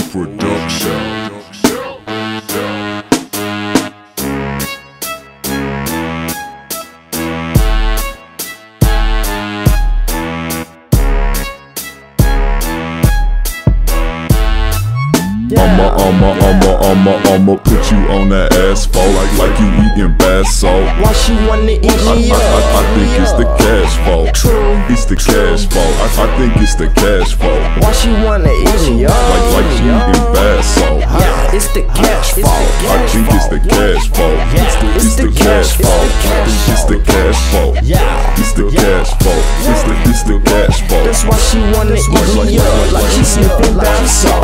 Production. I'ma put you on that asphalt like you eating bath salt. Why she wanna eat me up? I think it's the cash fault. True. It's the cash fault. I think it's the cash fault. Why she wanna eat me up? Like she eating bath salt. Yeah, it's the cash fault. I think it's the cash fault. It's the cash fault. It's the cash fault. Yeah, it's the cash fault. It's the cash fault. That's why she wanna eat me up. Like she sniffing bath salt.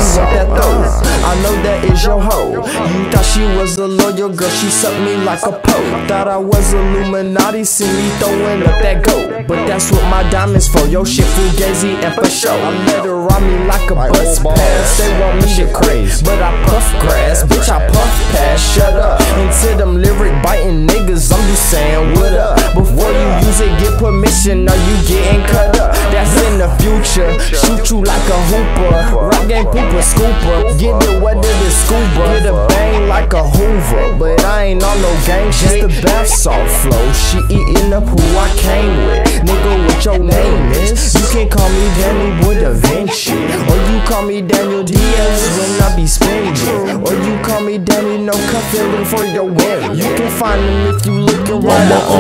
I know that is your hoe. You thought she was a loyal girl, she sucked me like a po. Thought I was Illuminati, see me throwing up that gold. But that's what my diamonds for, yo shit fugazi and for show. I let her ride me like a bus pass, they want me to craze, but I puff grass, bitch I puff pass, shut up. Into them lyric biting niggas, I'm just saying what up. Before you use it, get permission, or you getting cut up. That's in the future, shoot you like a hooper, rock game pooper, scooper, get it wetter than scuba, get a bang like a Hoover. But I ain't on no gang shit, the bath salt flow, she eating up who I came with. Nigga, what your name is? You can call me Danny Boy Da Vinci, or you call me Daniel Diaz when I be spinning, or you call me Danny No Cup feeling for your win. You can find them if you looking right up.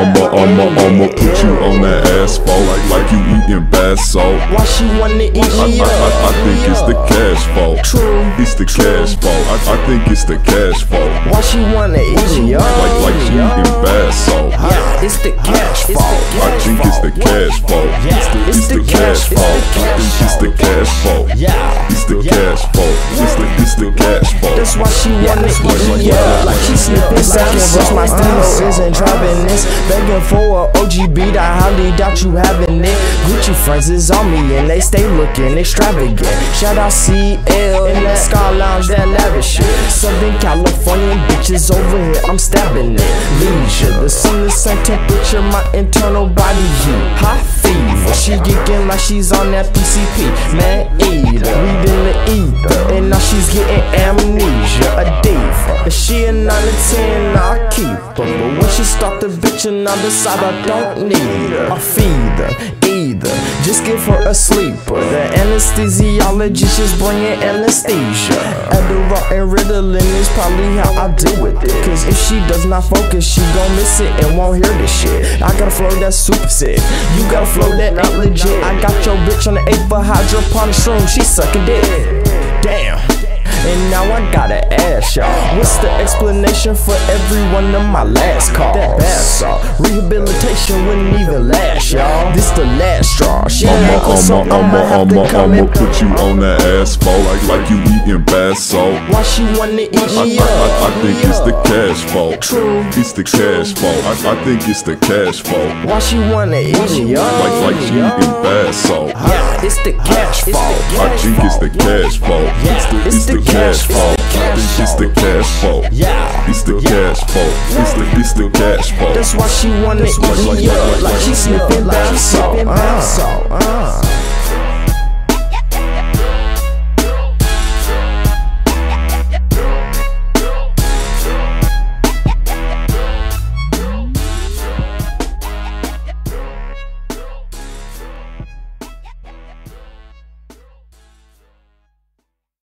I'ma put you on that asphalt like you eating bath salt. Why she wanna eat me up? I think it's the cash fault. True. It's the cash fault. I think it's the cash fault. Why she wanna eat me up? Like she eating bath salt. Yeah, it's the cash fault. I think it's the cash fault. It's the cash fault. It's the cash fault. Yeah, it's the cash fault. It's the cash fault. That's why she wanna eat me up. Like she sniffing second verse, my stilo isn't driving this. Begging for a OG beat, I highly doubt you having it. Gucci friends is on me and they stay looking extravagant. Shout out CL in that Sky Lounge, that lavish shit. Southern Californian bitches over here, I'm stabbing it. Leisure, the sun the same temperature, my internal body heat. High fever, she geeking like she's on that PCP. Man eater, reading the ether, and now she's getting amnesia. A diva, if she a 9 to 10, I keep her. But when she start the bitchin', I decide I don't need her. I feed her, either, just give her a sleeper. The anesthesiologist just bringing anesthesia. Adderall and Ritalin is probably how I deal with it. Cause if she does not focus, she gon' miss it and won't hear this shit. I got a flow that's super sick, you got a flow that ain't legit. I got your bitch on the 8 for hydroponic shroom, she sucking dick. Damn. And now I gotta ask y'all, what's the explanation for every one of my last calls? That bath salt rehabilitation wouldn't even last, y'all. This the last straw. She I'ma put you on that asphalt like you eating bath salt. Why she wanna eat me up? I think it's the cash fault. True. It's the cash fault. I think it's the cash fault. Why she wanna eat me up? Like she eating bath salt. Yeah, it's the cash fault. I think it's the cash fault. It's the cash fault. It's the cash fault. Yeah, it's the cash fault. It's the cash fault. That's why she wanna eat me up. Like she sniffing bath salt.